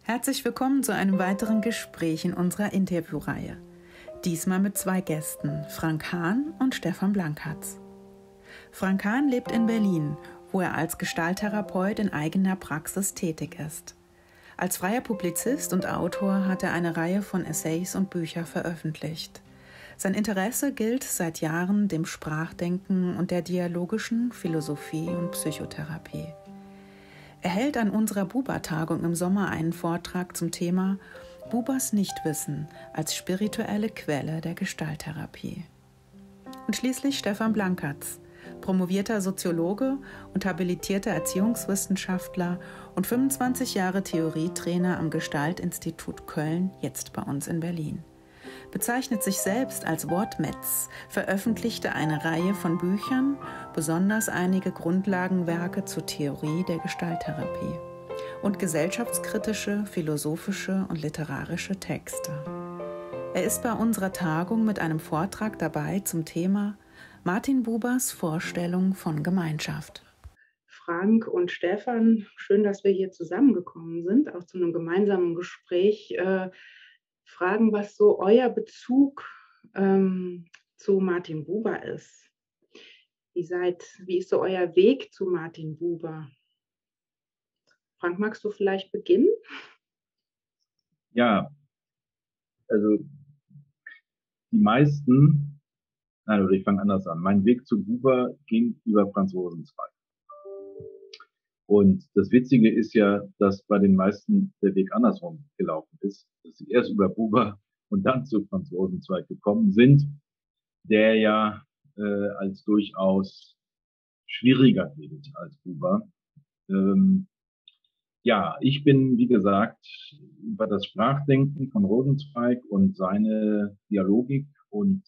Herzlich willkommen zu einem weiteren Gespräch in unserer Interviewreihe. Diesmal mit zwei Gästen, Frank Hahn und Stefan Blankatz. Frank Hahn lebt in Berlin, wo er als Gestalttherapeut in eigener Praxis tätig ist. Als freier Publizist und Autor hat er eine Reihe von Essays und Büchern veröffentlicht. Sein Interesse gilt seit Jahren dem Sprachdenken und der dialogischen Philosophie und Psychotherapie. Er hält an unserer Buber-Tagung im Sommer einen Vortrag zum Thema Bubers Nichtwissen als spirituelle Quelle der Gestalttherapie. Und schließlich Stefan Blankatz, promovierter Soziologe und habilitierter Erziehungswissenschaftler und 25 Jahre Theorietrainer am Gestaltinstitut Köln, jetzt bei uns in Berlin. Bezeichnet sich selbst als Wortmetz, veröffentlichte eine Reihe von Büchern, besonders einige Grundlagenwerke zur Theorie der Gestalttherapie und gesellschaftskritische, philosophische und literarische Texte. Er ist bei unserer Tagung mit einem Vortrag dabei zum Thema Martin Bubers Vorstellung von Gemeinschaft. Frank und Stefan, schön, dass wir hier zusammengekommen sind, auch zu einem gemeinsamen Gespräch. Fragen, was so euer Bezug zu Martin Buber ist. Wie ist so euer Weg zu Martin Buber? Frank, magst du vielleicht beginnen? Ja, also die meisten, oder ich fange anders an. Mein Weg zu Buber ging über Franz Rosenzweig. Und das Witzige ist ja, dass bei den meisten der Weg andersrum gelaufen ist, dass sie erst über Buber und dann zu Franz Rosenzweig gekommen sind, der ja als durchaus schwieriger gilt als Buber. Ich bin, wie gesagt, über das Sprachdenken von Rosenzweig und seine Dialogik und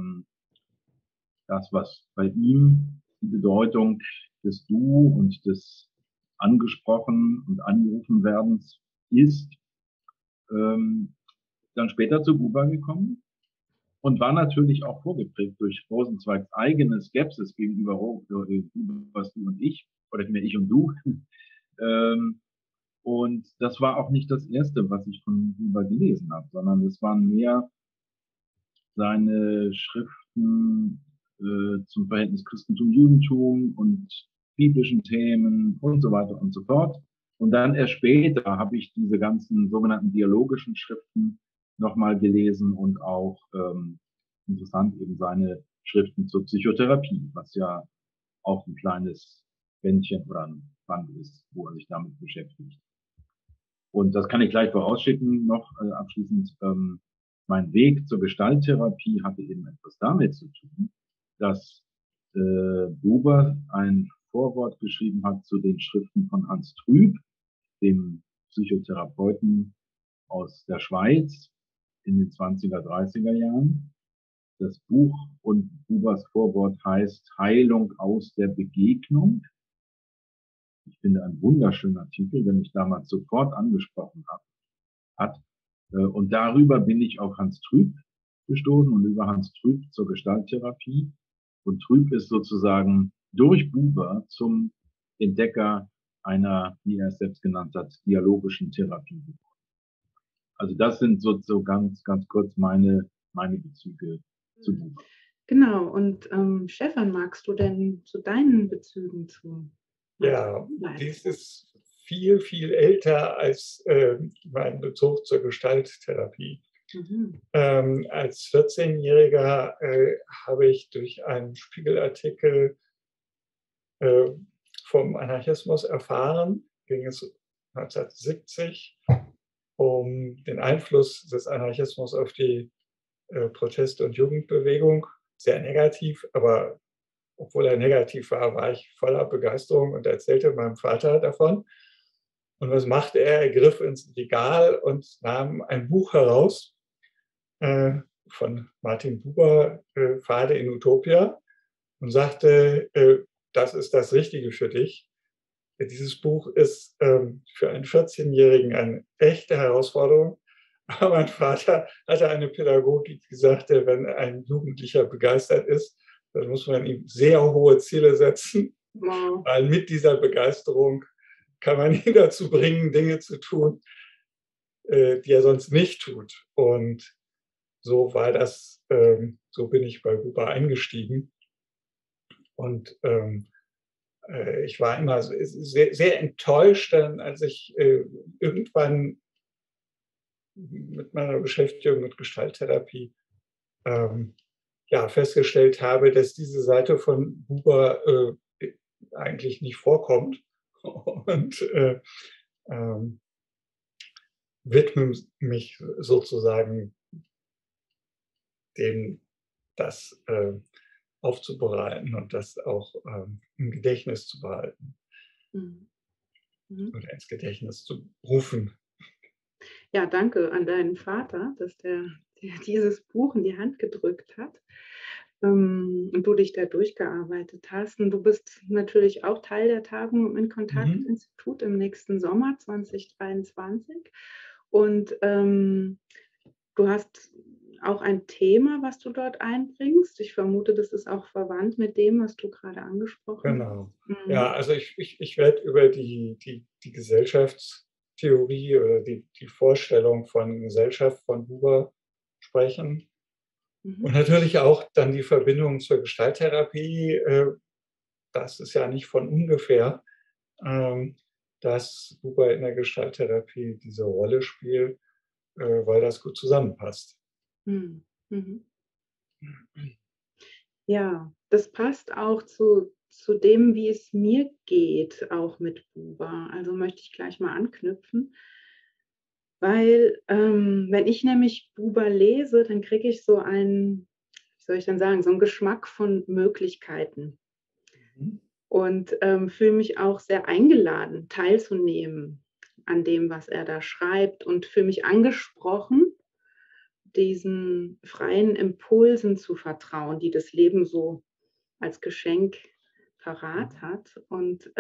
das, was bei ihm die Bedeutung des Du und des angesprochen und angerufen werdens ist, dann später zu Buber gekommen und war natürlich auch vorgeprägt durch Rosenzweigs eigene Skepsis gegenüber Bubers Du und ich, oder vielmehr ich und du. Und das war auch nicht das Erste, was ich von Buber gelesen habe, sondern es waren mehr seine Schriften zum Verhältnis Christentum-Judentum und biblischen Themen und so weiter und so fort. Und dann erst später habe ich diese ganzen sogenannten dialogischen Schriften nochmal gelesen und auch interessant eben seine Schriften zur Psychotherapie, was ja auch ein kleines Bändchen oder ein Band ist, wo er sich damit beschäftigt. Und das kann ich gleich vorausschicken noch abschließend. Mein Weg zur Gestalttherapie hatte eben etwas damit zu tun, dass Buber ein Vorwort geschrieben hat zu den Schriften von Hans Trüb, dem Psychotherapeuten aus der Schweiz in den 20er, 30er Jahren. Das Buch und Bubers Vorwort heißt Heilung aus der Begegnung. Ich finde ein wunderschöner Titel, der mich damals sofort angesprochen hat. Und darüber bin ich auf Hans Trüb gestoßen und über Hans Trüb zur Gestalttherapie. Und Trüb ist sozusagen durch Buber zum Entdecker einer, wie er es selbst genannt hat, dialogischen Therapie. Also das sind so ganz kurz meine Bezüge zu Buber. Genau, und Stefan, magst du denn zu deinen Bezügen zu? Ja, dies ist viel, viel älter als mein Bezug zur Gestalttherapie. Als 14-Jähriger habe ich durch einen Spiegelartikel vom Anarchismus erfahren, ging es 1970 um den Einfluss des Anarchismus auf die Protest- und Jugendbewegung. Sehr negativ, aber obwohl er negativ war, war ich voller Begeisterung und erzählte meinem Vater davon. Und was machte er? Er griff ins Regal und nahm ein Buch heraus von Martin Buber, Pfade in Utopia, und sagte, das ist das Richtige für dich. Dieses Buch ist für einen 14-Jährigen eine echte Herausforderung. Aber mein Vater hatte eine Pädagogik, die sagte, wenn ein Jugendlicher begeistert ist, dann muss man ihm sehr hohe Ziele setzen, weil mit dieser Begeisterung kann man ihn dazu bringen, Dinge zu tun, die er sonst nicht tut. Und so war das, so bin ich bei Buber eingestiegen. Und ich war immer sehr, sehr enttäuscht, dann, als ich irgendwann mit meiner Beschäftigung mit Gestalttherapie ja, festgestellt habe, dass diese Seite von Buber eigentlich nicht vorkommt. Und widme mich sozusagen dem, das aufzubereiten und das auch im Gedächtnis zu behalten Mhm. oder ins Gedächtnis zu rufen. Ja, danke an deinen Vater, dass der dieses Buch in die Hand gedrückt hat, und du dich da durchgearbeitet hast. Und du bist natürlich auch Teil der Tagung im Kontaktinstitut im nächsten Sommer 2023. Und du hast auch ein Thema, was du dort einbringst. Ich vermute, das ist auch verwandt mit dem, was du gerade angesprochen hast. Genau. Mhm. Ja, also ich werde über die Gesellschaftstheorie oder die Vorstellung von Gesellschaft von Buber sprechen. Mhm. Und natürlich auch dann die Verbindung zur Gestalttherapie. Das ist ja nicht von ungefähr, dass Buber in der Gestalttherapie diese Rolle spielt, weil das gut zusammenpasst. Mhm. Mhm. Ja, das passt auch zu dem, wie es mir geht, auch mit Buber. Also möchte ich gleich mal anknüpfen, weil wenn ich nämlich Buber lese, dann kriege ich so einen, wie soll ich denn sagen, so einen Geschmack von Möglichkeiten Mhm. und fühle mich auch sehr eingeladen, teilzunehmen an dem, was er da schreibt und fühle mich angesprochen, diesen freien Impulsen zu vertrauen, die das Leben so als Geschenk parat hat. Und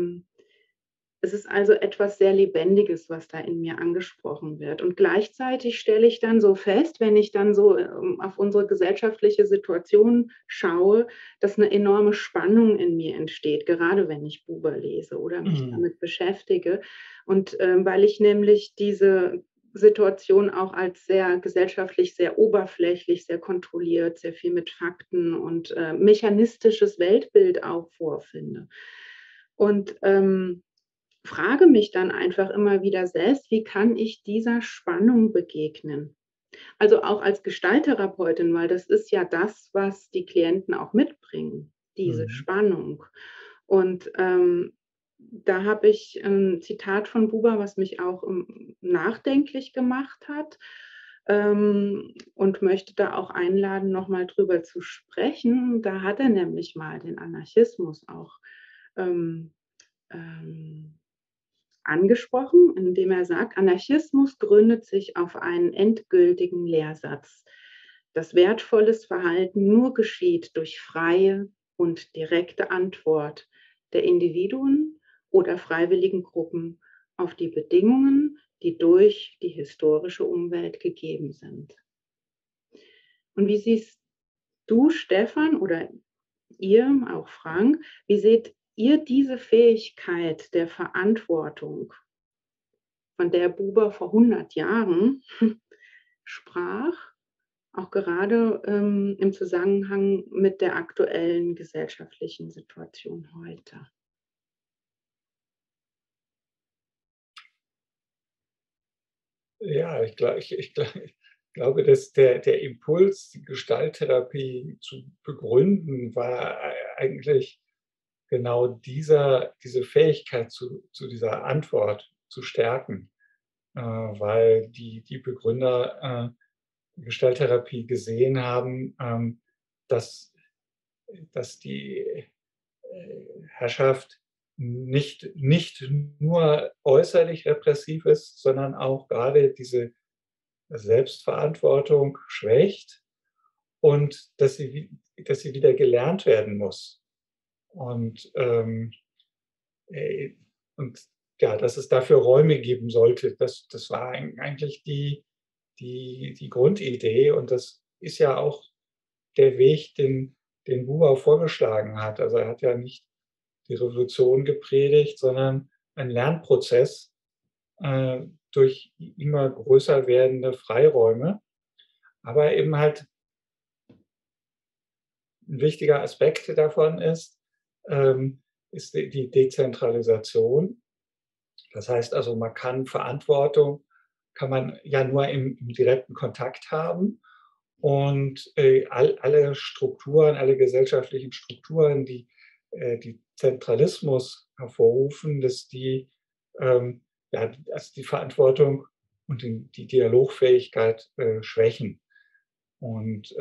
es ist also etwas sehr Lebendiges, was da in mir angesprochen wird. Und gleichzeitig stelle ich dann so fest, wenn ich dann so auf unsere gesellschaftliche Situation schaue, dass eine enorme Spannung in mir entsteht, gerade wenn ich Buber lese oder mich damit beschäftige. Und weil ich nämlich diese Situation auch als sehr gesellschaftlich, sehr oberflächlich, sehr kontrolliert, sehr viel mit Fakten und mechanistisches Weltbild auch vorfinde. Und frage mich dann einfach immer wieder selbst, wie kann ich dieser Spannung begegnen? Also auch als Gestalttherapeutin, weil das ist ja das, was die Klienten auch mitbringen, diese Spannung. Und da habe ich ein Zitat von Buber, was mich auch nachdenklich gemacht hat, und möchte da auch einladen, nochmal drüber zu sprechen. Da hat er nämlich mal den Anarchismus auch ähm, ähm, angesprochen, indem er sagt, Anarchismus gründet sich auf einen endgültigen Lehrsatz. Das wertvolles Verhalten nur geschieht durch freie und direkte Antwort der Individuen oder freiwilligen Gruppen auf die Bedingungen, die durch die historische Umwelt gegeben sind. Und wie siehst du, Stefan, oder ihr, auch Frank, wie seht ihr diese Fähigkeit der Verantwortung, von der Buber vor 100 Jahren sprach, auch gerade im Zusammenhang mit der aktuellen gesellschaftlichen Situation heute? Ja, ich glaube, dass der Impuls, die Gestalttherapie zu begründen, war eigentlich genau diese Fähigkeit zu dieser Antwort zu stärken, weil die Begründer Gestalttherapie gesehen haben, dass, dass die Herrschaft nicht nur äußerlich repressiv ist, sondern auch gerade diese Selbstverantwortung schwächt und dass sie wieder gelernt werden muss. Und, äh, und ja, dass es dafür Räume geben sollte, das war eigentlich die Grundidee. Und das ist ja auch der Weg, den Buber vorgeschlagen hat. Also er hat ja nicht die Revolution gepredigt, sondern einen Lernprozess, durch immer größer werdende Freiräume. Aber eben halt ein wichtiger Aspekt davon ist die Dezentralisation. Das heißt also, man kann Verantwortung, kann man ja nur im direkten Kontakt haben. Und alle Strukturen, alle gesellschaftlichen Strukturen, die Zentralismus hervorrufen, dass die Verantwortung und die Dialogfähigkeit schwächen. Und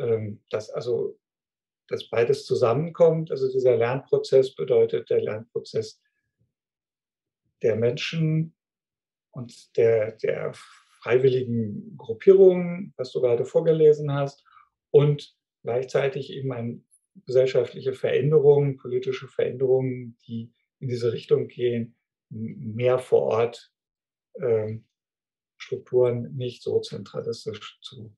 dass beides zusammenkommt, also dieser Lernprozess bedeutet der Lernprozess der Menschen und der freiwilligen Gruppierungen, was du gerade vorgelesen hast, und gleichzeitig eben eine gesellschaftliche Veränderungen, politische Veränderungen, die in diese Richtung gehen, mehr vor Ort Strukturen nicht so zentralistisch zu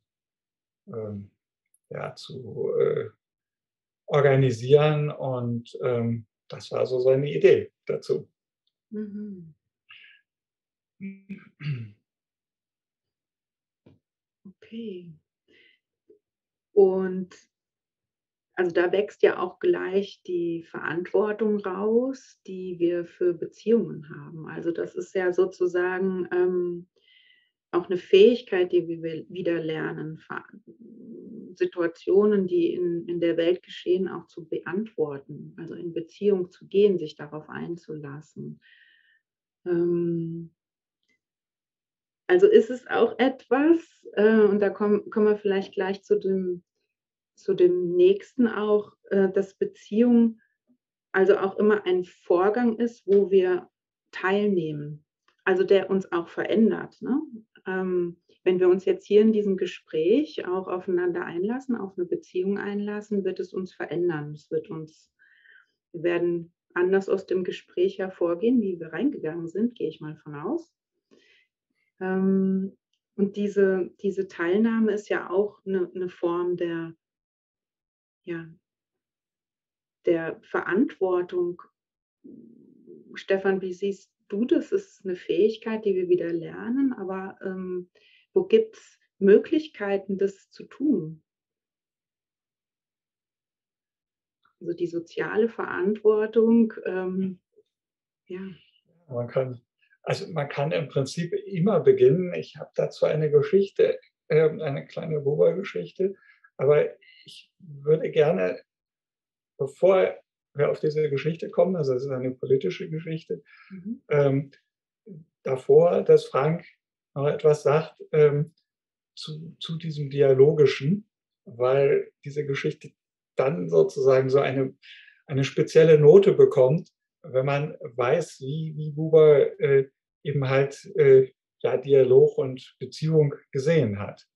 organisieren. Und das war so seine Idee dazu. Mhm. Okay. Und also da wächst ja auch gleich die Verantwortung raus, die wir für Beziehungen haben. Also das ist ja sozusagen auch eine Fähigkeit, die wir wieder lernen, Situationen, die in der Welt geschehen, auch zu beantworten, also in Beziehung zu gehen, sich darauf einzulassen. Also ist es auch etwas, und da kommen wir vielleicht gleich zu dem nächsten auch, dass Beziehung also auch immer ein Vorgang ist, wo wir teilnehmen, also der uns auch verändert. Ne? Wenn wir uns jetzt hier in diesem Gespräch auch aufeinander einlassen, auf eine Beziehung einlassen, wird es uns verändern. Wir werden anders aus dem Gespräch hervorgehen, wie wir reingegangen sind, gehe ich mal von aus. Und diese Teilnahme ist ja auch eine Form der Verantwortung. Stefan, wie siehst du das? Ist eine Fähigkeit, die wir wieder lernen, aber wo gibt es Möglichkeiten, das zu tun? Also die soziale Verantwortung, Man kann im Prinzip immer beginnen. Ich habe dazu eine Geschichte, eine kleine Buber-Geschichte, aber ich würde gerne, bevor wir auf diese Geschichte kommen, also es ist eine politische Geschichte, davor, dass Frank noch etwas sagt zu diesem Dialogischen, weil diese Geschichte dann sozusagen so eine spezielle Note bekommt, wenn man weiß, wie Buber eben halt Dialog und Beziehung gesehen hat.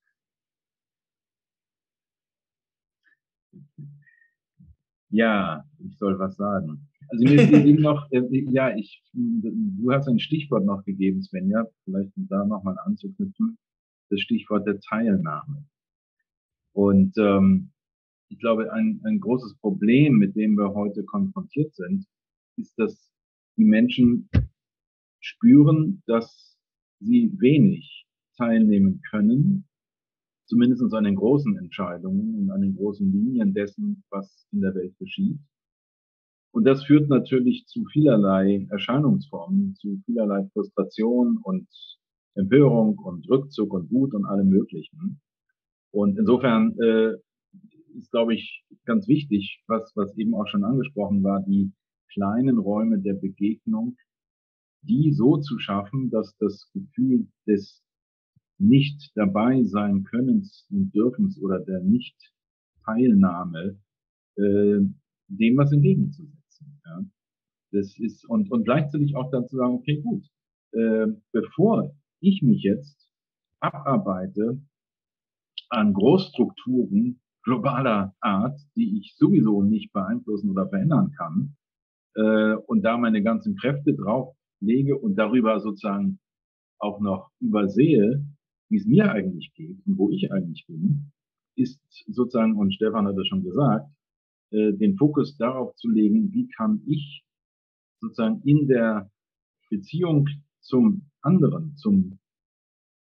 Ja, ich soll was sagen. Also mir ging noch, du hast ein Stichwort noch gegeben, Svenja, vielleicht um da nochmal anzuknüpfen, das Stichwort der Teilnahme. Und ich glaube, ein großes Problem, mit dem wir heute konfrontiert sind, ist, dass die Menschen spüren, dass sie wenig teilnehmen können, zumindest an den großen Entscheidungen und an den großen Linien dessen, was in der Welt geschieht. Und das führt natürlich zu vielerlei Erscheinungsformen, zu vielerlei Frustration und Empörung und Rückzug und Wut und allem Möglichen. Und insofern ist, glaube ich, ganz wichtig, was eben auch schon angesprochen war, die kleinen Räume der Begegnung, die so zu schaffen, dass das Gefühl des nicht dabei sein Könnens und Dürfens oder der Nicht-Teilnahme dem was entgegenzusetzen. Ja. Das ist, und gleichzeitig auch dann zu sagen, okay, gut, bevor ich mich jetzt abarbeite an Großstrukturen globaler Art, die ich sowieso nicht beeinflussen oder verändern kann, und da meine ganzen Kräfte drauf lege und darüber sozusagen auch noch übersehe, wie es mir eigentlich geht und wo ich eigentlich bin, ist sozusagen, und Stefan hat es schon gesagt, den Fokus darauf zu legen, wie kann ich sozusagen in der Beziehung zum anderen, zum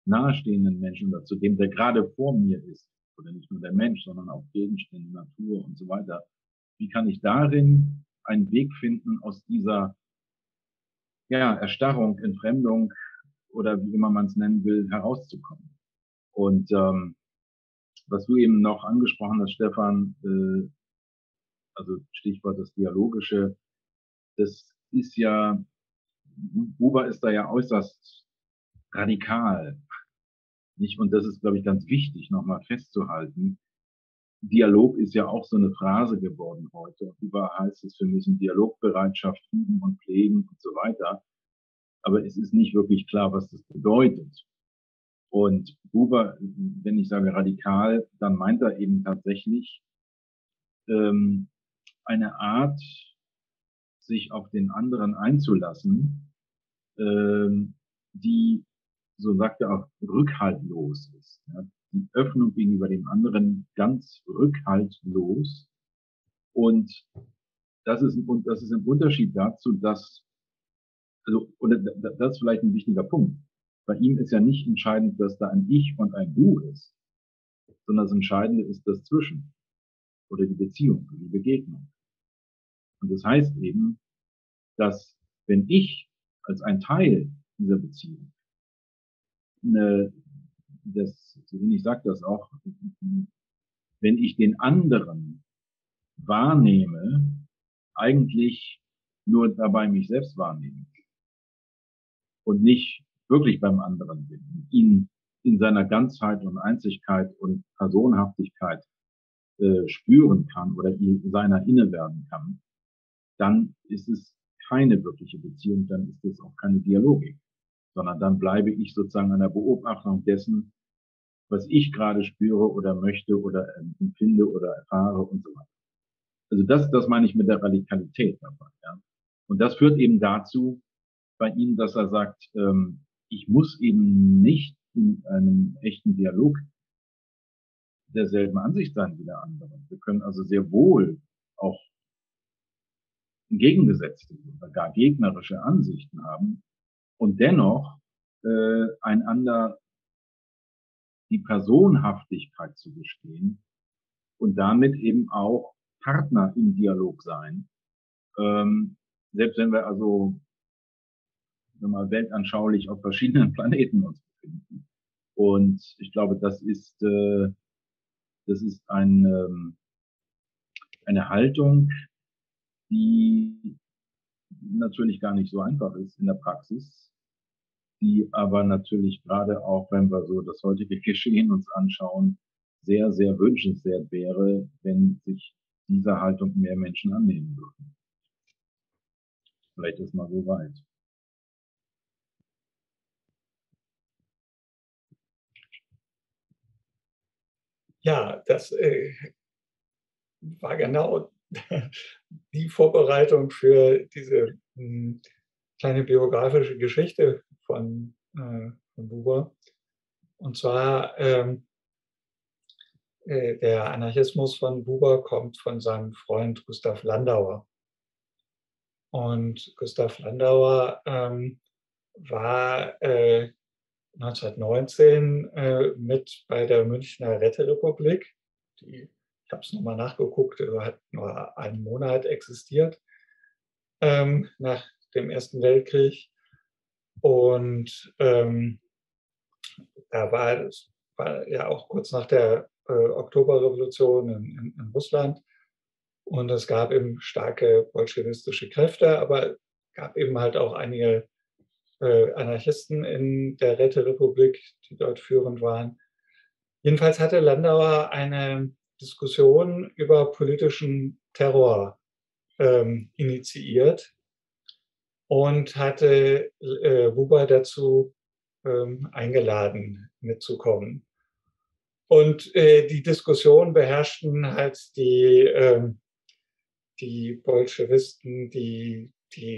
nahestehenden Menschen oder zu dem, der gerade vor mir ist, oder nicht nur der Mensch, sondern auch Gegenstände, Natur und so weiter, wie kann ich darin einen Weg finden, aus dieser Erstarrung, Entfremdung oder wie immer man es nennen will, herauszukommen? Und was du eben noch angesprochen hast, Stefan, also Stichwort das Dialogische, das ist ja, Buber ist da ja äußerst radikal, nicht? Und das ist, glaube ich, ganz wichtig, nochmal festzuhalten. Dialog ist ja auch so eine Phrase geworden heute. Überall heißt es, wir müssen Dialogbereitschaft üben und pflegen und so weiter. Aber es ist nicht wirklich klar, was das bedeutet. Und Buber, wenn ich sage radikal, dann meint er eben tatsächlich eine Art, sich auf den anderen einzulassen, die, so sagt er auch, rückhaltlos ist. Ja? Die Öffnung gegenüber dem anderen ganz rückhaltlos. Und das ist ein Unterschied dazu, dass, also, und das ist vielleicht ein wichtiger Punkt. Bei ihm ist ja nicht entscheidend, dass da ein Ich und ein Du ist, sondern das Entscheidende ist das Zwischen oder die Beziehung, die Begegnung. Und das heißt eben, dass wenn ich als ein Teil dieser Beziehung, so ähnlich sagt das auch, wenn ich den anderen wahrnehme, eigentlich nur dabei mich selbst wahrnehme und nicht wirklich beim anderen bin, ihn in seiner Ganzheit und Einzigkeit und Personhaftigkeit spüren kann oder seiner inne werden kann, dann ist es keine wirkliche Beziehung, dann ist es auch keine Dialogik, sondern dann bleibe ich sozusagen an der Beobachtung dessen, was ich gerade spüre oder möchte oder empfinde oder erfahre und so weiter. Also das meine ich mit der Radikalität dabei. Ja. Und das führt eben dazu bei ihm, dass er sagt, ich muss eben nicht in einem echten Dialog derselben Ansicht sein wie der andere. Wir können also sehr wohl auch entgegengesetzte oder gar gegnerische Ansichten haben und dennoch einander die Personhaftigkeit zu gestehen und damit eben auch Partner im Dialog sein. Selbst wenn wir also mal weltanschaulich auf verschiedenen Planeten uns befinden. Und ich glaube, das ist eine Haltung, die natürlich gar nicht so einfach ist in der Praxis, die aber natürlich gerade auch, wenn wir so das heutige Geschehen uns anschauen, sehr, sehr wünschenswert wäre, wenn sich dieser Haltung mehr Menschen annehmen würden. Vielleicht ist mal so weit. Ja, das war genau die Vorbereitung für diese kleine biografische Geschichte von Buber. Und zwar der Anarchismus von Buber kommt von seinem Freund Gustav Landauer. Und Gustav Landauer war 1919 mit bei der Münchner Räterepublik. Ich habe es nochmal nachgeguckt, hat nur einen Monat existiert nach dem Ersten Weltkrieg. Und da war ja auch kurz nach der Oktoberrevolution in Russland. Und es gab eben starke bolschewistische Kräfte, aber es gab eben halt auch einige Anarchisten in der Räterepublik, die dort führend waren. Jedenfalls hatte Landauer eine Diskussion über politischen Terror initiiert und hatte Buber dazu eingeladen, mitzukommen. Und die Diskussion beherrschten halt die Bolschewisten, die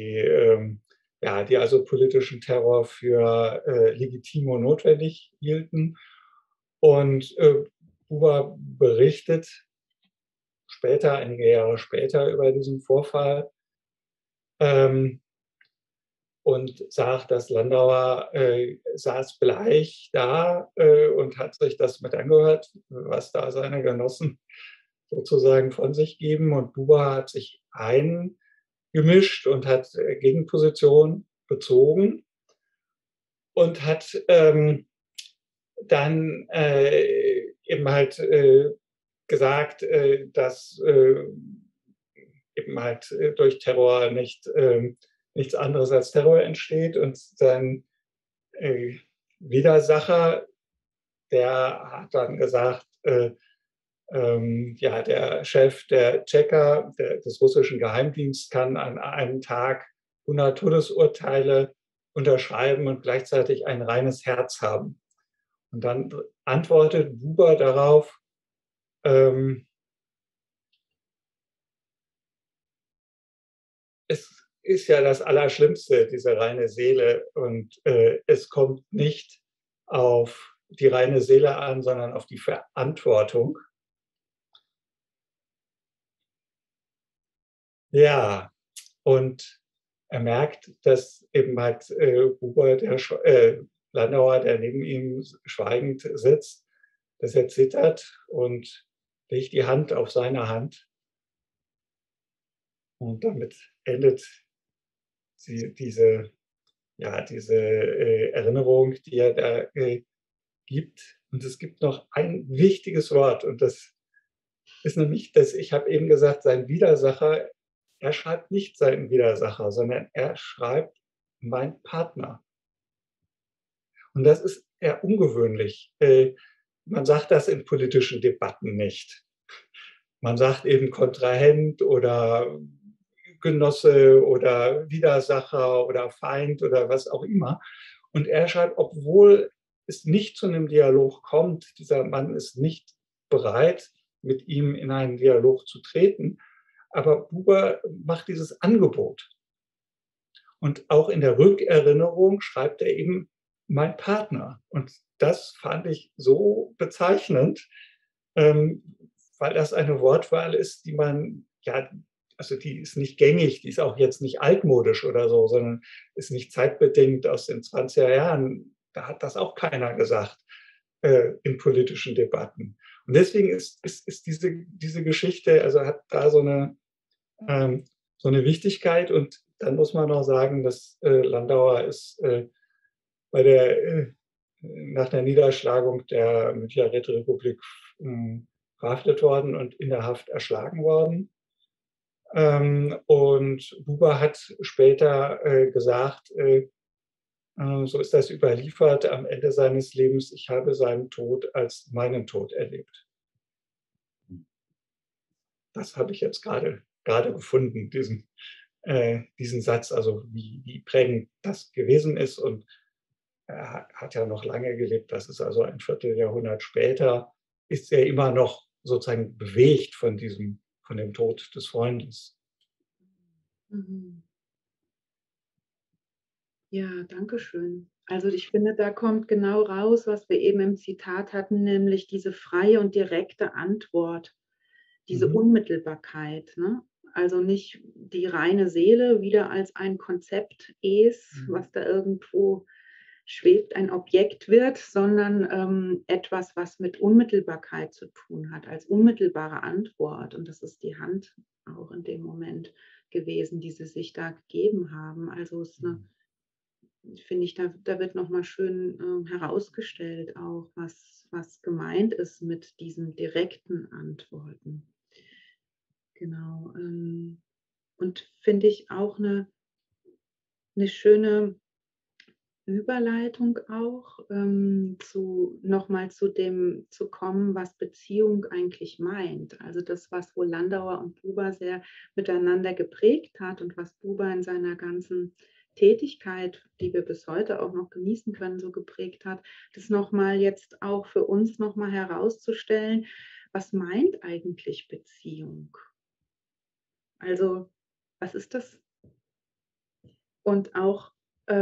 also politischen Terror für legitim und notwendig hielten. Und Buber berichtet später, einige Jahre später, über diesen Vorfall. und sagt, dass Landauer saß bleich da und hat sich das mit angehört, was da seine Genossen sozusagen von sich geben. Und Buber hat sich eingemischt und hat Gegenposition bezogen und hat dann eben halt gesagt, dass eben halt durch Terror nichts anderes als Terror entsteht. Und sein Widersacher, der hat dann gesagt, ja, der Chef der Tschecher, des russischen Geheimdienstes, kann an einem Tag 100 Todesurteile unterschreiben und gleichzeitig ein reines Herz haben. Und dann antwortet Buber darauf, es ist ja das Allerschlimmste, diese reine Seele. Und es kommt nicht auf die reine Seele an, sondern auf die Verantwortung. Ja, und er merkt, dass eben halt Buber, Landauer, der neben ihm schweigend sitzt, dass er zittert und legt die Hand auf seine Hand. Und damit endet diese Erinnerung, die er da gibt. Und es gibt noch ein wichtiges Wort, und das ist nämlich, dass ich habe eben gesagt, sein Widersacher, er schreibt nicht seinen Widersacher, sondern er schreibt mein Partner. Und das ist eher ungewöhnlich. Man sagt das in politischen Debatten nicht. Man sagt eben Kontrahent oder Genosse oder Widersacher oder Feind oder was auch immer. Und er schreibt, obwohl es nicht zu einem Dialog kommt, dieser Mann ist nicht bereit, mit ihm in einen Dialog zu treten, aber Buber macht dieses Angebot. Und auch in der Rückerinnerung schreibt er eben mein Partner. Und das fand ich so bezeichnend, weil das eine Wortwahl ist, die man, ja, also die ist nicht gängig, die ist auch jetzt nicht altmodisch oder so, sondern ist nicht zeitbedingt aus den 20er Jahren. Da hat das auch keiner gesagt in politischen Debatten. Und deswegen ist diese Geschichte, also hat da so eine Wichtigkeit. Und dann muss man noch sagen, dass Landauer ist nach der Niederschlagung der Münchner Räterepublik verhaftet worden und in der Haft erschlagen worden. Und Buber hat später gesagt, so ist das überliefert, am Ende seines Lebens, ich habe seinen Tod als meinen Tod erlebt. Das habe ich jetzt gerade gefunden, diesen Satz, also wie prägend das gewesen ist. Und er hat ja noch lange gelebt, das ist also ein Vierteljahrhundert später, ist er immer noch sozusagen bewegt von dem Tod des Freundes. Mhm. Ja, danke schön. Also ich finde, da kommt genau raus, was wir eben im Zitat hatten, nämlich diese freie und direkte Antwort, diese Unmittelbarkeit, ne? Also nicht die reine Seele wieder als ein Konzept was da irgendwo schwebt, ein Objekt wird, sondern etwas, was mit Unmittelbarkeit zu tun hat, als unmittelbare Antwort. Und das ist die Hand auch in dem Moment gewesen, die sie sich da gegeben haben. Also es ist finde ich, da wird nochmal schön herausgestellt auch, was gemeint ist mit diesen direkten Antworten. Genau. Und finde ich auch eine schöne Überleitung auch, nochmal zu dem zu kommen, was Beziehung eigentlich meint. Also das, was wohl Landauer und Buber sehr miteinander geprägt hat und was Buber in seiner ganzen Tätigkeit, die wir bis heute auch noch genießen können, so geprägt hat, das nochmal jetzt auch für uns nochmal herauszustellen, was meint eigentlich Beziehung? Also, was ist das? Und auch,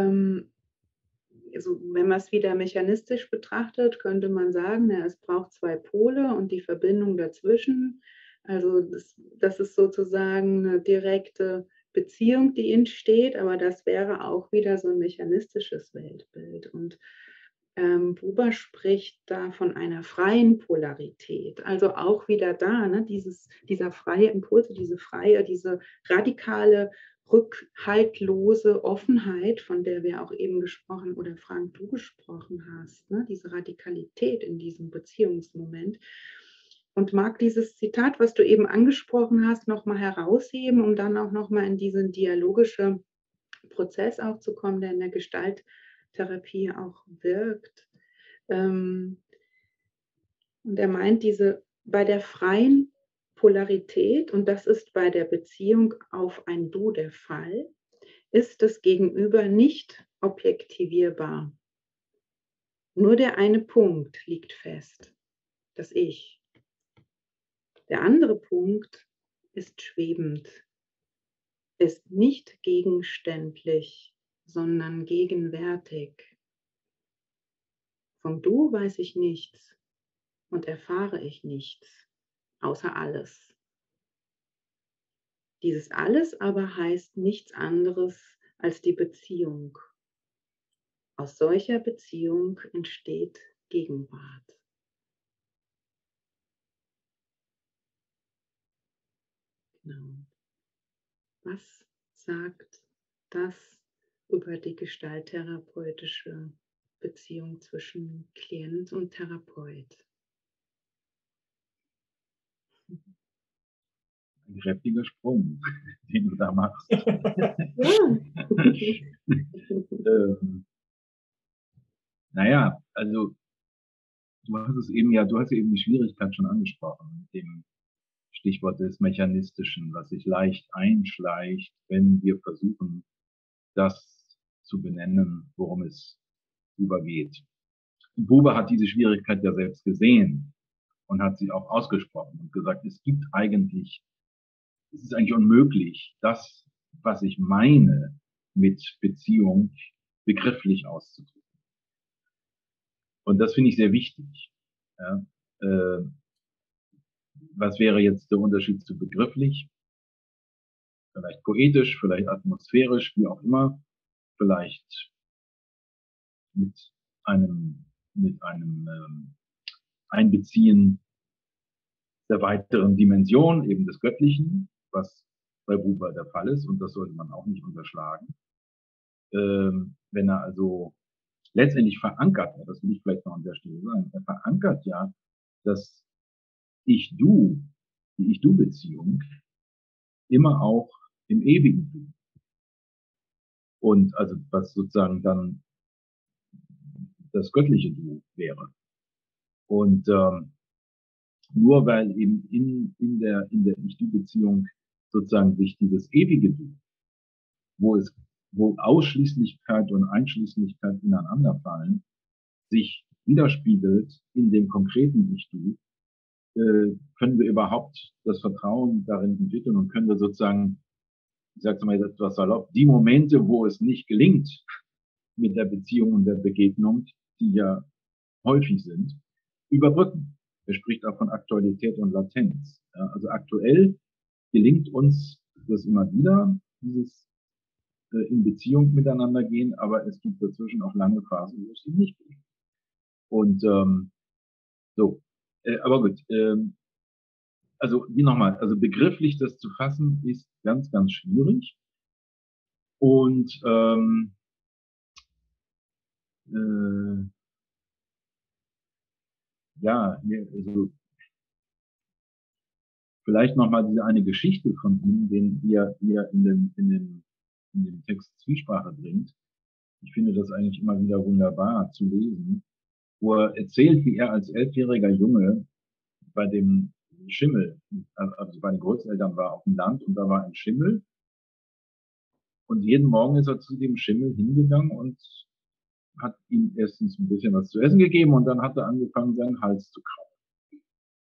also wenn man es wieder mechanistisch betrachtet, könnte man sagen, es braucht zwei Pole und die Verbindung dazwischen. Also das ist sozusagen eine direkte Beziehung, die entsteht, aber das wäre auch wieder so ein mechanistisches Weltbild. Und Buber spricht da von einer freien Polarität, also auch wieder da, ne, dieser freie Impuls, diese radikale, rückhaltlose Offenheit, von der wir auch eben gesprochen, oder Frank, du gesprochen hast, ne, diese Radikalität in diesem Beziehungsmoment. Und mag dieses Zitat, was du eben angesprochen hast, nochmal herausheben, um dann auch nochmal in diesen dialogischen Prozess auch zu kommen, der in der Gestalttherapie auch wirkt. Und er meint, bei der freien Polarität, und das ist bei der Beziehung auf ein Du der Fall, ist das Gegenüber nicht objektivierbar. Nur der eine Punkt liegt fest, das Ich. Der andere Punkt ist schwebend, ist nicht gegenständlich, sondern gegenwärtig. Vom Du weiß ich nichts und erfahre ich nichts, außer alles. Dieses Alles aber heißt nichts anderes als die Beziehung. Aus solcher Beziehung entsteht Gegenwart. Genau. Was sagt das über die gestalttherapeutische Beziehung zwischen Klient und Therapeut? Ein kräftiger Sprung, den du da machst. Naja, also du hast eben die Schwierigkeit schon angesprochen mit dem Stichwort des Mechanistischen, was sich leicht einschleicht, wenn wir versuchen, das zu benennen, worum es übergeht. Buber hat diese Schwierigkeit ja selbst gesehen und hat sie auch ausgesprochen und gesagt, es ist eigentlich unmöglich, das, was ich meine mit Beziehung, begrifflich auszudrücken. Und das finde ich sehr wichtig. Ja, was wäre jetzt der Unterschied zu begrifflich? Vielleicht poetisch, vielleicht atmosphärisch, wie auch immer, vielleicht mit einem Einbeziehen der weiteren Dimension, eben des Göttlichen, was bei Buber der Fall ist, und das sollte man auch nicht unterschlagen. Wenn er also letztendlich verankert, das will ich vielleicht noch an der Stelle sagen, er verankert ja, dass die Ich-Du-Beziehung immer auch im ewigen Du. Und also was sozusagen dann das göttliche Du wäre. Und nur weil eben in der Ich-Du-Beziehung sozusagen sich dieses ewige Du, wo Ausschließlichkeit und Einschließlichkeit ineinander fallen, sich widerspiegelt in dem konkreten Ich-Du, können wir überhaupt das Vertrauen darin entwickeln und können wir sozusagen, ich sage mal etwas salopp, die Momente, wo es nicht gelingt mit der Beziehung und der Begegnung, die ja häufig sind, überbrücken. Er spricht auch von Aktualität und Latenz. Ja, also aktuell gelingt uns das immer wieder, dieses in Beziehung miteinander gehen, aber es gibt dazwischen auch lange Phasen, wo es ihm nicht gelingt. Und so, aber gut. Also wie nochmal, also begrifflich das zu fassen ist ganz, ganz schwierig. Und ja, also vielleicht nochmal diese eine Geschichte von ihm, den ihr in dem Text Zwiesprache bringt. Ich finde das eigentlich immer wieder wunderbar zu lesen, wo er erzählt, wie er als 11-jähriger Junge bei dem Schimmel, also bei den Großeltern war auf dem Land und da war ein Schimmel. Und jeden Morgen ist er zu dem Schimmel hingegangen und hat ihm erstens ein bisschen was zu essen gegeben und dann hat er angefangen, seinen Hals zu kraulen.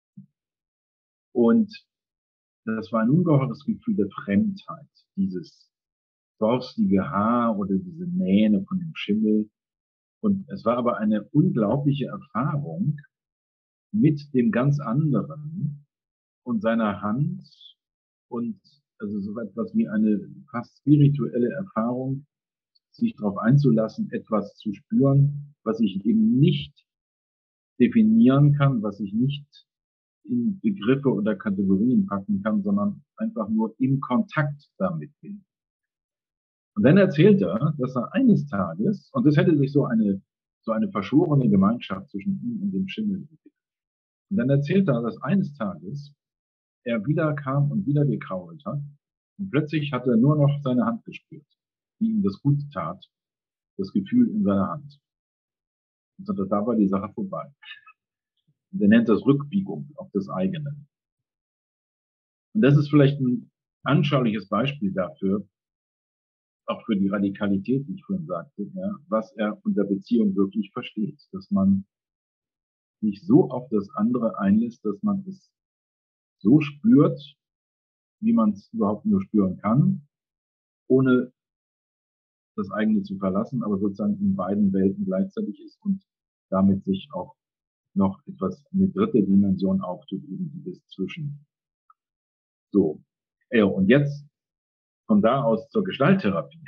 Und das war ein ungeheures Gefühl der Fremdheit, dieses borstige Haar oder diese Mähne von dem Schimmel. Und es war aber eine unglaubliche Erfahrung mit dem ganz anderen und seiner Hand und also so etwas wie eine fast spirituelle Erfahrung, sich darauf einzulassen, etwas zu spüren, was ich eben nicht definieren kann, was ich nicht in Begriffe oder Kategorien packen kann, sondern einfach nur im Kontakt damit bin. Und dann erzählt er, dass er eines Tages, und das hätte sich so eine verschworene Gemeinschaft zwischen ihm und dem Schimmel entwickelt. Und dann erzählt er, dass eines Tages er wieder kam und wieder gekrault hat. Und plötzlich hat er nur noch seine Hand gespürt, wie ihm das gut tat, das Gefühl in seiner Hand. Und da war die Sache vorbei. Und er nennt das Rückbiegung auf das eigene. Und das ist vielleicht ein anschauliches Beispiel dafür, auch für die Radikalität, die ich vorhin sagte, ja, was er unter Beziehung wirklich versteht, dass man sich so auf das andere einlässt, dass man es so spürt, wie man es überhaupt nur spüren kann, ohne das eigene zu verlassen, aber sozusagen in beiden Welten gleichzeitig ist und damit sich auch noch etwas, eine dritte Dimension auftut, eben dieses Zwischen. So. Ja, und jetzt von da aus zur Gestalttherapie.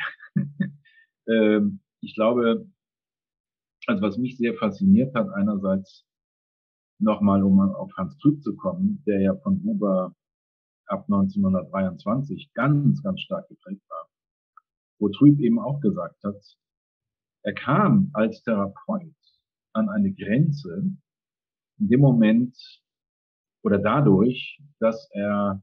Ich glaube, also was mich sehr fasziniert hat, einerseits nochmal, um auf Hans Trüb zu kommen, der ja von Buber ab 1923 ganz, ganz stark geprägt war, wo Trüb eben auch gesagt hat, er kam als Therapeut an eine Grenze in dem Moment oder dadurch, dass er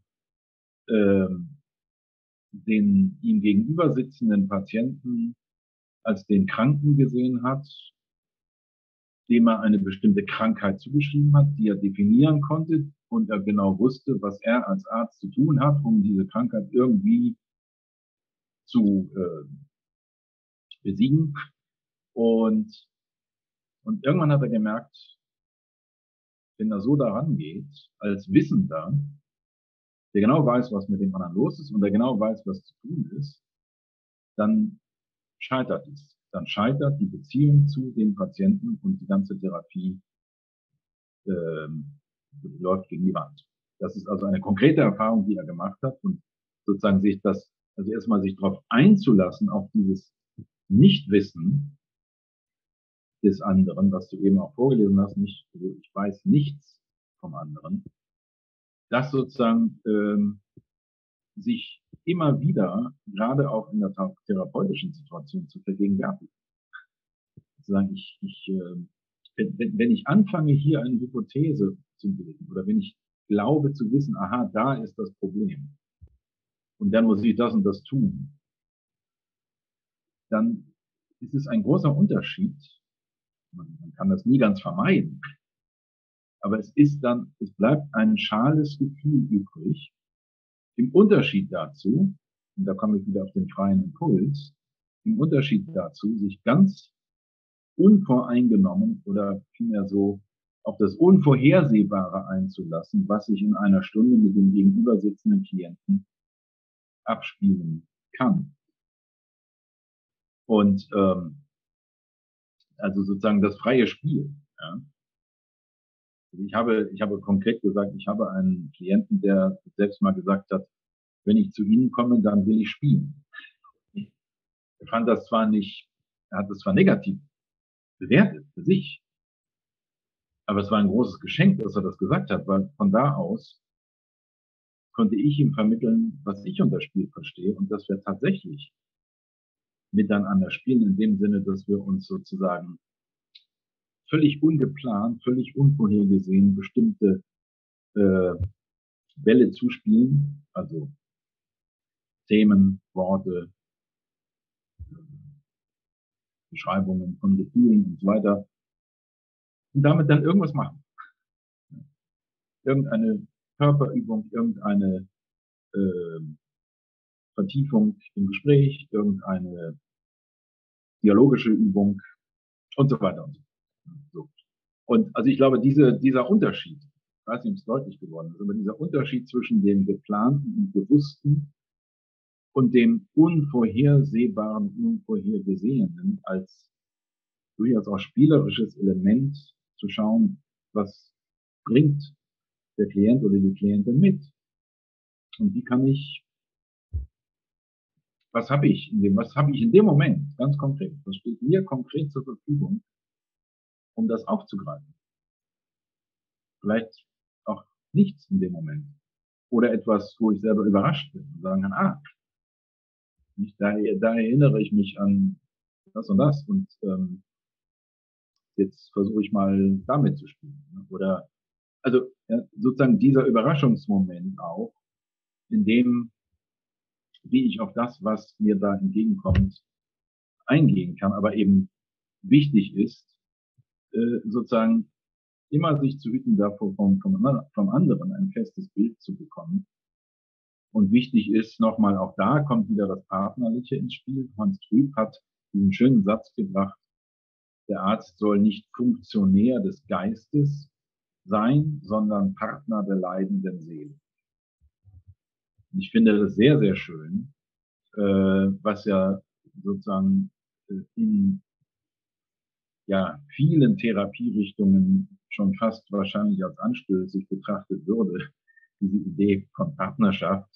den ihm gegenüber sitzenden Patienten als den Kranken gesehen hat, dem er eine bestimmte Krankheit zugeschrieben hat, die er definieren konnte und er genau wusste, was er als Arzt zu tun hat, um diese Krankheit irgendwie zu besiegen. Und irgendwann hat er gemerkt, wenn er so daran geht, als Wissender, der genau weiß, was mit dem anderen los ist und der genau weiß, was zu tun ist, dann scheitert es. Dann scheitert die Beziehung zu den Patienten und die ganze Therapie läuft gegen die Wand. Das ist also eine konkrete Erfahrung, die er gemacht hat und sozusagen also erstmal sich darauf einzulassen, auf dieses Nichtwissen des anderen, was du eben auch vorgelesen hast, nicht, also ich weiß nichts vom anderen, das sozusagen sich immer wieder, gerade auch in der therapeutischen Situation, zu vergegenwärtigen. Sozusagen, wenn ich anfange, hier eine Hypothese zu bilden, oder wenn ich glaube zu wissen, aha, da ist das Problem, und dann muss ich das und das tun, dann ist es ein großer Unterschied. Man kann das nie ganz vermeiden. Aber es bleibt ein schales Gefühl übrig. Im Unterschied dazu, und da komme ich wieder auf den freien Impuls, im Unterschied dazu, sich ganz unvoreingenommen oder vielmehr so auf das Unvorhersehbare einzulassen, was sich in einer Stunde mit dem gegenüber sitzenden Klienten abspielen kann. Und also sozusagen das freie Spiel. Ja. Ich habe konkret gesagt, ich habe einen Klienten, der selbst mal gesagt hat, wenn ich zu Ihnen komme, dann will ich spielen. Er fand das zwar nicht, er hat das zwar negativ bewertet für sich, aber es war ein großes Geschenk, dass er das gesagt hat, weil von da aus konnte ich ihm vermitteln, was ich unter Spiel verstehe und dass wir tatsächlich miteinander spielen, in dem Sinne, dass wir uns sozusagen völlig ungeplant, völlig unvorhergesehen bestimmte Bälle zuspielen, also Themen, Worte, Beschreibungen von Gefühlen und so weiter und damit dann irgendwas machen. Irgendeine Körperübung, irgendeine Vertiefung im Gespräch, irgendeine dialogische Übung und so weiter und so. Und also ich glaube, dieser Unterschied, ich weiß nicht, ob es deutlich geworden ist, aber dieser Unterschied zwischen dem Geplanten und Bewussten und dem Unvorhersehbaren, Unvorhergesehenen als durchaus auch spielerisches Element zu schauen, was bringt der Klient oder die Klientin mit. Und wie kann ich was habe ich in dem Moment, ganz konkret, was steht mir konkret zur Verfügung, um das aufzugreifen. Vielleicht auch nichts in dem Moment. Oder etwas, wo ich selber überrascht bin und sagen kann, da erinnere ich mich an das und das und jetzt versuche ich mal damit zu spielen. Oder also ja, sozusagen dieser Überraschungsmoment auch, in dem, wie ich auf das, was mir da entgegenkommt, eingehen kann, aber eben wichtig ist, sozusagen immer sich zu hüten davor, vom anderen ein festes Bild zu bekommen. Und wichtig ist nochmal, auch da kommt wieder das Partnerliche ins Spiel. Hans Trüb hat diesen schönen Satz gebracht, der Arzt soll nicht Funktionär des Geistes sein, sondern Partner der leidenden Seele. Und ich finde das sehr, sehr schön, was ja sozusagen in ja, vielen Therapierichtungen schon fast wahrscheinlich als anstößig betrachtet würde, diese Idee von Partnerschaft,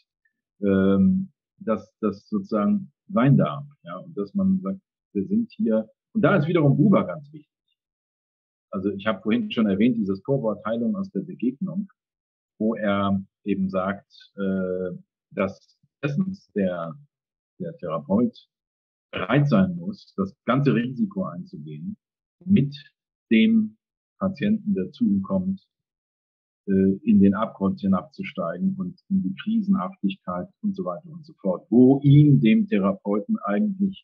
dass das sozusagen sein darf. Ja, und dass man sagt, wir sind hier, und da ist wiederum Buber ganz wichtig. Also ich habe vorhin schon erwähnt, dieses Vorwort Heilung aus der Begegnung, wo er eben sagt, dass erstens der Therapeut bereit sein muss, das ganze Risiko einzugehen, mit dem Patienten, der zu ihm kommt, in den Abgrund hinabzusteigen und in die Krisenhaftigkeit und so weiter und so fort, wo ihm, dem Therapeuten, eigentlich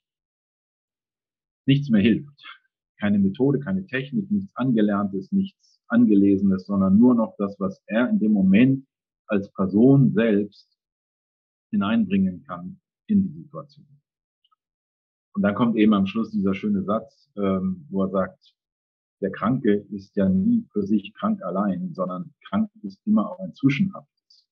nichts mehr hilft. Keine Methode, keine Technik, nichts Angelerntes, nichts Angelesenes, sondern nur noch das, was er in dem Moment als Person selbst hineinbringen kann in die Situation. Und dann kommt eben am Schluss dieser schöne Satz, wo er sagt, der Kranke ist ja nie für sich krank allein, sondern krank ist immer auch ein Zwischenhaftes.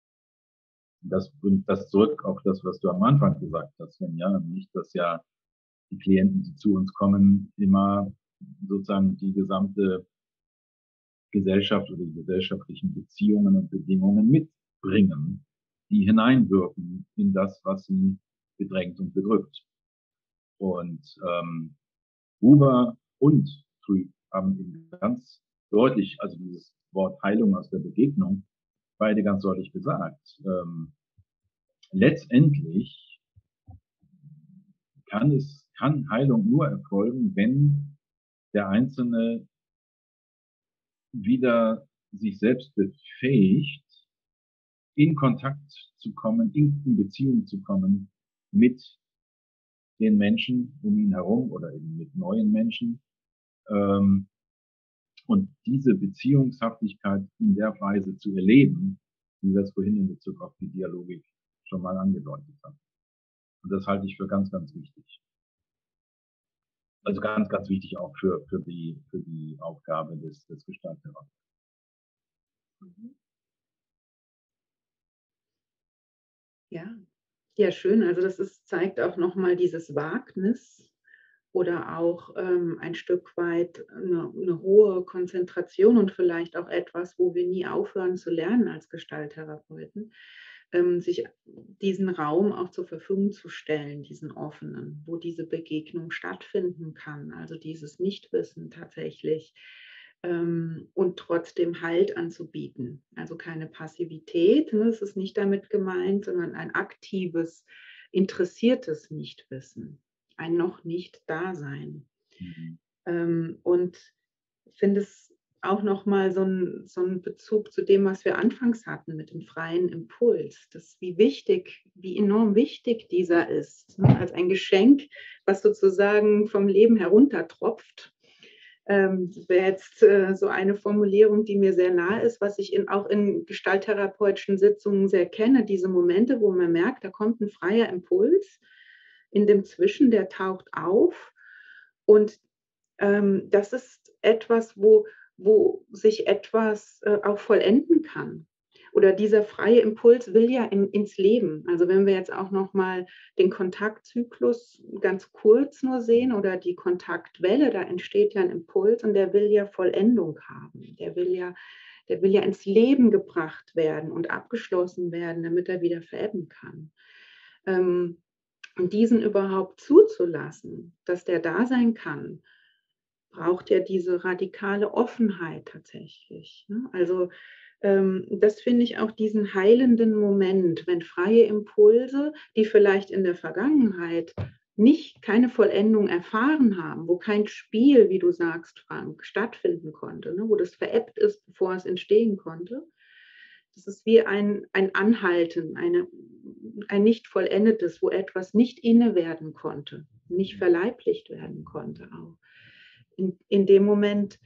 Das bringt das zurück auf das, was du am Anfang gesagt hast, wenn ja, nicht, dass ja die Klienten, die zu uns kommen, immer sozusagen die gesamte Gesellschaft oder die gesellschaftlichen Beziehungen und Bedingungen mitbringen, die hineinwirken in das, was sie bedrängt und bedrückt. Und Huber und Trüb haben eben ganz deutlich, also dieses Wort Heilung aus der Begegnung, beide ganz deutlich gesagt. Letztendlich kann Heilung nur erfolgen, wenn der Einzelne wieder sich selbst befähigt, in Kontakt zu kommen, in Beziehung zu kommen mit den Menschen um ihn herum oder eben mit neuen Menschen. Und diese Beziehungshaftigkeit in der Weise zu erleben, wie wir es vorhin in Bezug auf die Dialogik schon mal angedeutet haben. Und das halte ich für ganz, ganz wichtig. Also ganz, ganz wichtig auch für die Aufgabe des Gestalttherapeuten. Ja, schön. Also das zeigt auch nochmal dieses Wagnis oder auch ein Stück weit eine hohe Konzentration und vielleicht auch etwas, wo wir nie aufhören zu lernen als Gestalttherapeuten, sich diesen Raum auch zur Verfügung zu stellen, diesen offenen, wo diese Begegnung stattfinden kann, also dieses Nichtwissen tatsächlich und trotzdem Halt anzubieten. Also keine Passivität, ne, das ist nicht damit gemeint, sondern ein aktives, interessiertes Nichtwissen, ein noch nicht Dasein. Und ich finde es auch nochmal so ein Bezug zu dem, was wir anfangs hatten mit dem freien Impuls, das wie enorm wichtig dieser ist, ne? Als ein Geschenk, was sozusagen vom Leben heruntertropft. Das wäre jetzt so eine Formulierung, die mir sehr nahe ist, was ich auch in gestalttherapeutischen Sitzungen sehr kenne, diese Momente, wo man merkt, da kommt ein freier Impuls in dem Zwischen, der taucht auf und das ist etwas, wo sich etwas auch vollenden kann. Oder dieser freie Impuls will ja ins Leben. Also wenn wir jetzt auch nochmal den Kontaktzyklus ganz kurz nur sehen oder die Kontaktwelle, da entsteht ja ein Impuls und der will ja Vollendung haben. Der will ja ins Leben gebracht werden und abgeschlossen werden, damit er wieder verebben kann. Und diesen überhaupt zuzulassen, dass der da sein kann, braucht ja diese radikale Offenheit tatsächlich. Ne? Also das finde ich auch diesen heilenden Moment, wenn freie Impulse, die vielleicht in der Vergangenheit keine Vollendung erfahren haben, wo kein Spiel, wie du sagst, Frank, stattfinden konnte, ne? Wo das verebbt ist, bevor es entstehen konnte. Das ist wie ein Anhalten, ein nicht vollendetes, wo etwas nicht inne werden konnte, nicht verleiblicht werden konnte auch. In dem Moment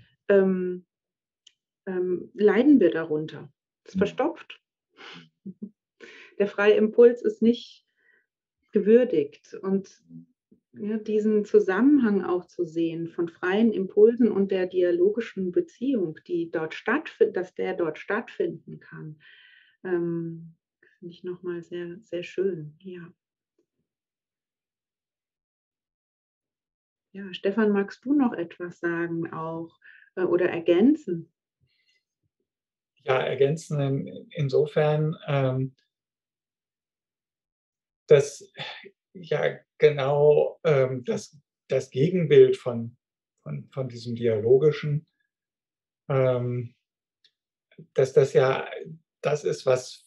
leiden wir darunter. Es verstopft. Der freie Impuls ist nicht gewürdigt. Und ja, diesen Zusammenhang auch zu sehen von freien Impulsen und der dialogischen Beziehung, dass der dort stattfinden kann, finde ich nochmal sehr, sehr schön. Ja. Ja, Stefan, magst du noch etwas sagen auch oder ergänzen? Ja, ergänzen insofern, dass ja genau das Gegenbild von diesem Dialogischen, dass das ja das ist, was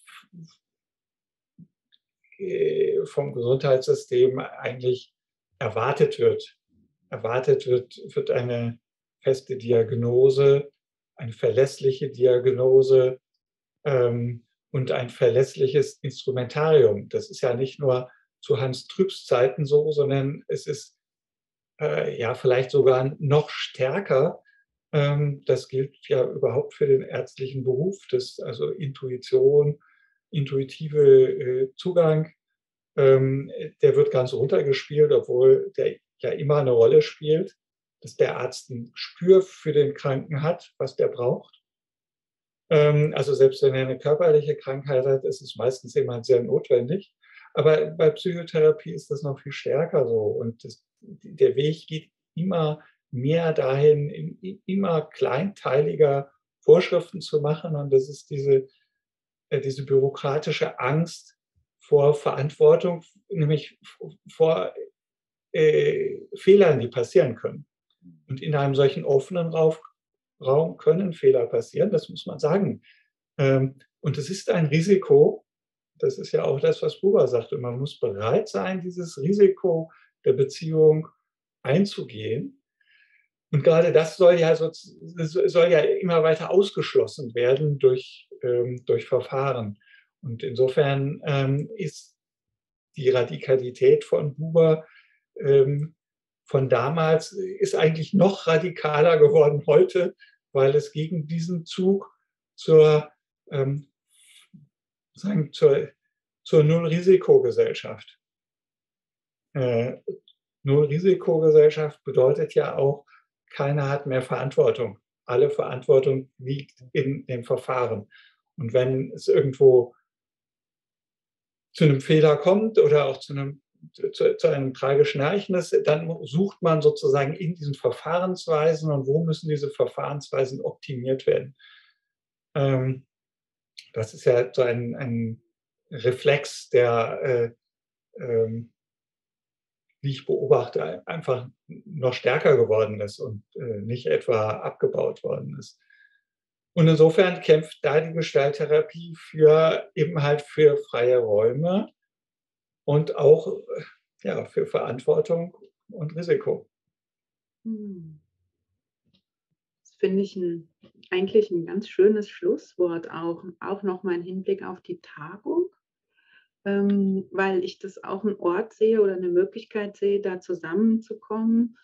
vom Gesundheitssystem eigentlich erwartet wird. Erwartet wird eine feste Diagnose, eine verlässliche Diagnose und ein verlässliches Instrumentarium. Das ist ja nicht nur zu Hans Trübs Zeiten so, sondern es ist ja vielleicht sogar noch stärker. Das gilt ja überhaupt für den ärztlichen Beruf, also Intuition, intuitive Zugang, der wird ganz runtergespielt, obwohl der ja immer eine Rolle spielt, dass der Arzt ein Gespür für den Kranken hat, was der braucht. Also selbst wenn er eine körperliche Krankheit hat, ist es meistens immer sehr notwendig. Aber bei Psychotherapie ist das noch viel stärker so. Und der Weg geht immer mehr dahin, immer kleinteiliger Vorschriften zu machen. Und das ist diese bürokratische Angst vor Verantwortung, nämlich vor Fehlern, die passieren können. Und in einem solchen offenen Raum können Fehler passieren, das muss man sagen. Und es ist ein Risiko, das ist ja auch das, was Buber sagte, man muss bereit sein, dieses Risiko der Beziehung einzugehen. Und gerade das soll ja immer weiter ausgeschlossen werden durch Verfahren. Und insofern ist die Radikalität von Buber von damals ist eigentlich noch radikaler geworden heute, weil es gegen diesen Zug zur Null-Risiko-Gesellschaft. Null-Risiko-Gesellschaft bedeutet ja auch, keiner hat mehr Verantwortung. Alle Verantwortung liegt in dem Verfahren. Und wenn es irgendwo zu einem Fehler kommt oder auch zu einem tragischen Ereignis, dann sucht man sozusagen in diesen Verfahrensweisen und wo müssen diese Verfahrensweisen optimiert werden. Das ist ja so ein Reflex, der, wie ich beobachte, einfach noch stärker geworden ist und nicht etwa abgebaut worden ist. Und insofern kämpft da die Gestalttherapie eben halt für freie Räume und auch ja, für Verantwortung und Risiko. Das finde ich eigentlich ein ganz schönes Schlusswort, auch nochmal im Hinblick auf die Tagung, weil ich das auch einen Ort sehe oder eine Möglichkeit sehe, da zusammenzukommen,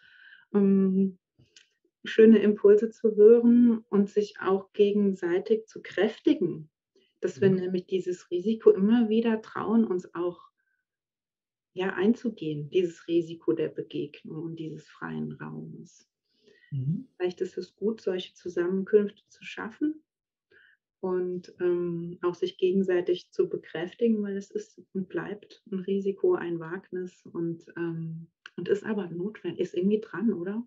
schöne Impulse zu hören und sich auch gegenseitig zu kräftigen, dass wir nämlich dieses Risiko immer wieder trauen, uns auch einzugehen, dieses Risiko der Begegnung und dieses freien Raumes. Vielleicht ist es gut, solche Zusammenkünfte zu schaffen und auch sich gegenseitig zu bekräftigen, weil es ist und bleibt ein Risiko, ein Wagnis und ist aber notwendig, ist irgendwie dran, oder?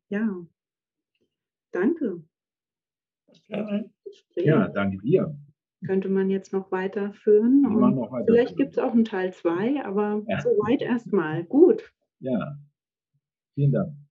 Ja, danke. Ja, danke dir. könnte man jetzt noch weiterführen. Kann man Und noch weiterführen. vielleicht gibt es auch einen Teil 2, aber Ja. soweit erstmal. Gut. Ja, vielen Dank.